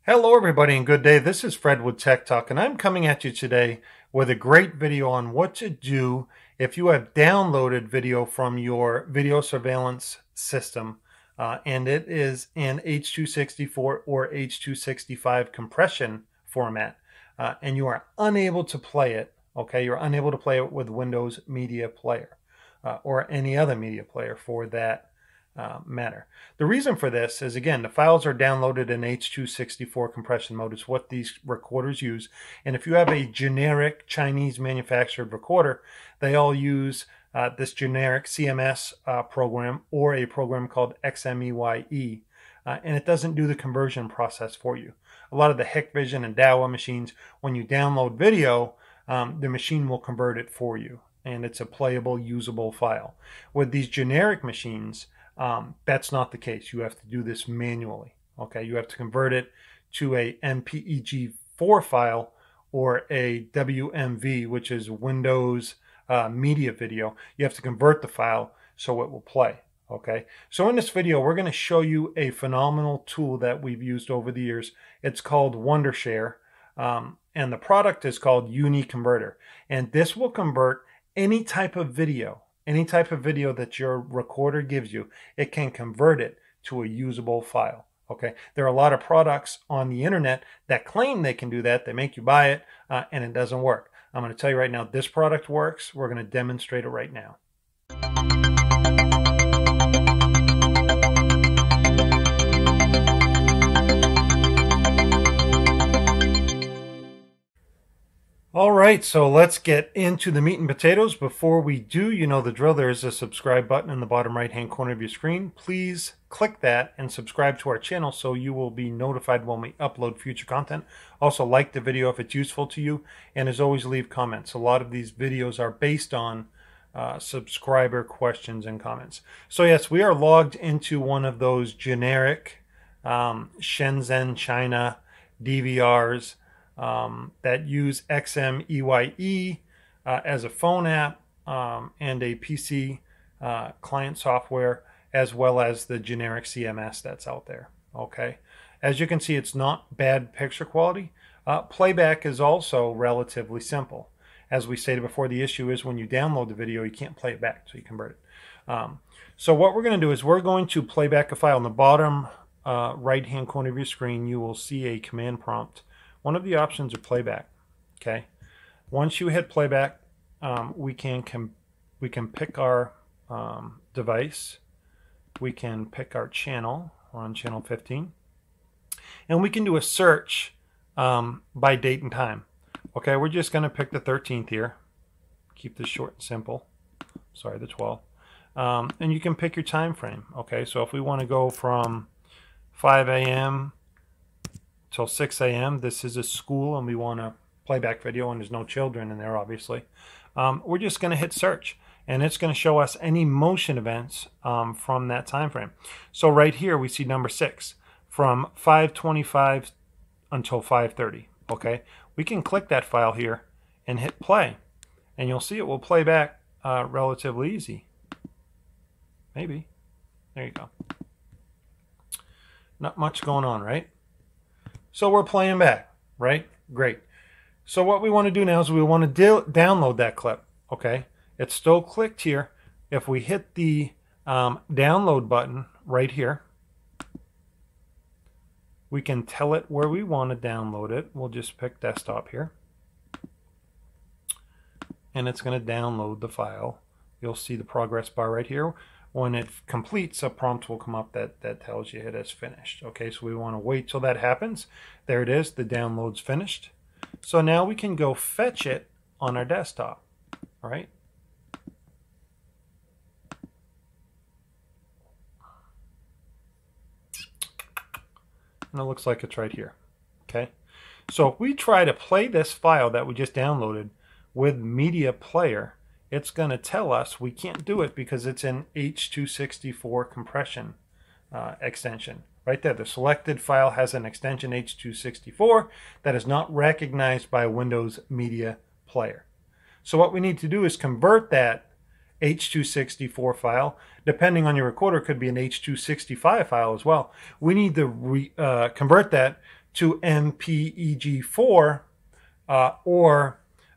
Hello everybody and good day. This is Fred with Tech Talk and I'm coming at you today with a great video on what to do if you have downloaded video from your video surveillance system and it is in H.264 or H.265 compression format and you are unable to play it. Okay, you're unable to play it with Windows Media Player or any other media player for that matter. The reason for this is, again, the files are downloaded in H.264 compression mode. It's what these recorders use. And if you have a generic Chinese manufactured recorder, they all use this generic CMS program or a program called XMEYE. And it doesn't do the conversion process for you. A lot of the Hikvision and Dahua machines, when you download video, the machine will convert it for you. And it's a playable, usable file. With these generic machines, that's not the case. You have to do this manually. Okay, you have to convert it to a MPEG-4 file or a WMV, which is Windows Media Video. You have to convert the file so it will play. Okay, so in this video, we're going to show you a phenomenal tool that we've used over the years. It's called Wondershare, and the product is called UniConverter. And this will convert any type of video that your recorder gives you. It can convert it to a usable file. Okay, there are a lot of products on the internet that claim they can do that. They make you buy it and it doesn't work. I'm going to tell you right now, this product works. We're going to demonstrate it right now. All right, so let's get into the meat and potatoes. Before we do, you know the drill. There is a subscribe button in the bottom right-hand corner of your screen. Please click that and subscribe to our channel so you will be notified when we upload future content. Also, like the video if it's useful to you, and as always, leave comments. A lot of these videos are based on subscriber questions and comments. So yes, we are logged into one of those generic Shenzhen, China DVRs that use XMEYE as a phone app and a PC client software, as well as the generic CMS that's out there. Okay, as you can see, it's not bad picture quality. Playback is also relatively simple. As we stated before, the issue is when you download the video, you can't play it back, so you convert it. So what we're going to do is we're going to play back a file. In the bottom right-hand corner of your screen, you will see a command prompt. One of the options are playback. Okay, once you hit playback, we can pick our device. We can pick our channel. We're on channel 15, and we can do a search by date and time. Okay, we're just going to pick the 13th here. Keep this short and simple. Sorry, the 12th. And you can pick your time frame. Okay, so if we want to go from 5 a.m. till 6 a.m. This is a school and we want to playback video and there's no children in there, obviously. We're just going to hit search and it's going to show us any motion events from that time frame. So right here we see number 6 from 5:25 until 5:30. Okay, we can click that file here and hit play and you'll see it will play back relatively easy. Maybe. There you go. Not much going on, right? So we're playing back, right? Great. So what we want to do now is we want to download that clip, okay? It's still clicked here. If we hit the download button right here, we can tell it where we want to download it. We'll just pick desktop here. And it's going to download the file. You'll see the progress bar right here. When it completes, a prompt will come up that tells you it is finished. Okay, so we want to wait till that happens. There it is, the download's finished. So now we can go fetch it on our desktop, all right? And it looks like it's right here, okay? So if we try to play this file that we just downloaded with Media Player, it's going to tell us we can't do it because it's an H.264 compression extension. Right there, the selected file has an extension H.264 that is not recognized by Windows Media Player. So what we need to do is convert that H.264 file. Depending on your recorder, it could be an H.265 file as well. We need to convert that to MPEG-4 or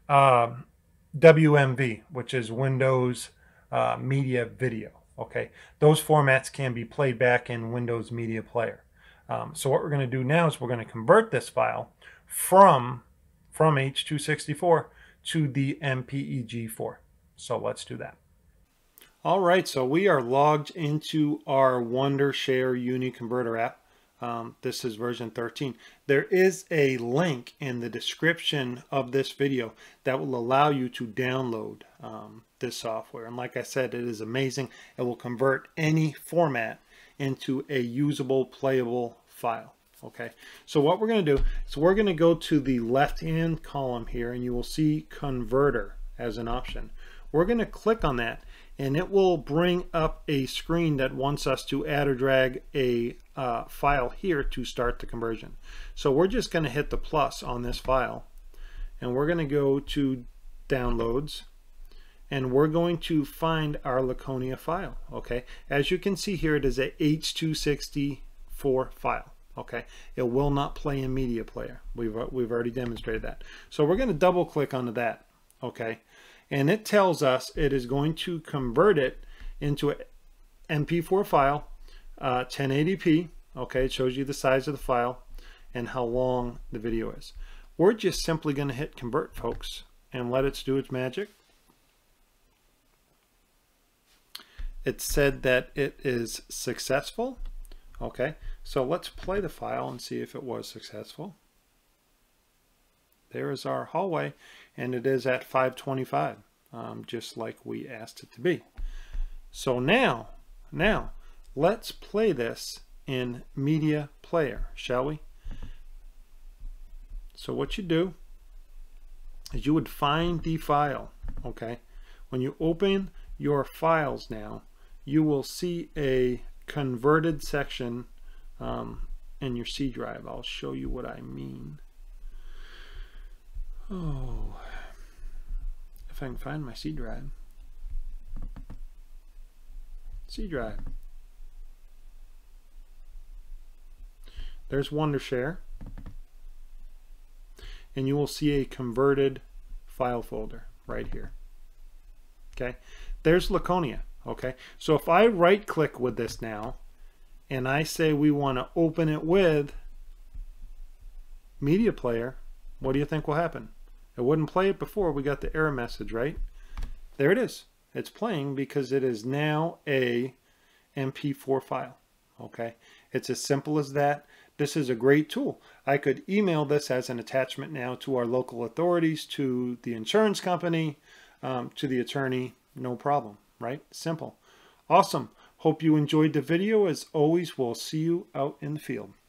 WMV, which is Windows Media Video. Okay, those formats can be played back in Windows Media Player. So what we're going to do now is we're going to convert this file from H.264 to the MPEG-4. So let's do that. All right, so we are logged into our Wondershare UniConverter app. This is version 13. There is a link in the description of this video that will allow you to download this software. And like I said, it is amazing. It will convert any format into a usable, playable file. Okay, so what we're going to do is we're going to go to the left-hand column here, and you will see Converter as an option. We're going to click on that, and it will bring up a screen that wants us to add or drag a file here to start the conversion. So we're just going to hit the plus on this file, and we're going to go to Downloads, and we're going to find our Laconia file. Okay, as you can see here, it is a H.264 file. Okay, it will not play in Media Player. We've already demonstrated that. So we're going to double click onto that. Okay, and it tells us it is going to convert it into an MP4 file, 1080p. Okay, it shows you the size of the file and how long the video is. We're just simply going to hit convert, folks, and let it do its magic. It said that it is successful. Okay, so let's play the file and see if it was successful. There is our hallway, and it is at 525, just like we asked it to be. So now let's play this in Media Player, shall we? So what you do is you would find the file. Okay, when you open your files now, you will see a converted section in your C drive. I'll show you what I mean. Oh, if I can find my C drive. C drive. There's Wondershare, and you will see a converted file folder right here. Okay, there's Laconia. Okay, so if I right click with this now and I say we want to open it with Media Player, what do you think will happen? It wouldn't play it before. We got the error message, right? There it is. It's playing because it is now a MP4 file. Okay, it's as simple as that. This is a great tool. I could email this as an attachment now to our local authorities, to the insurance company, to the attorney, no problem. Right? Simple. Awesome. Hope you enjoyed the video. As always, we'll see you out in the field.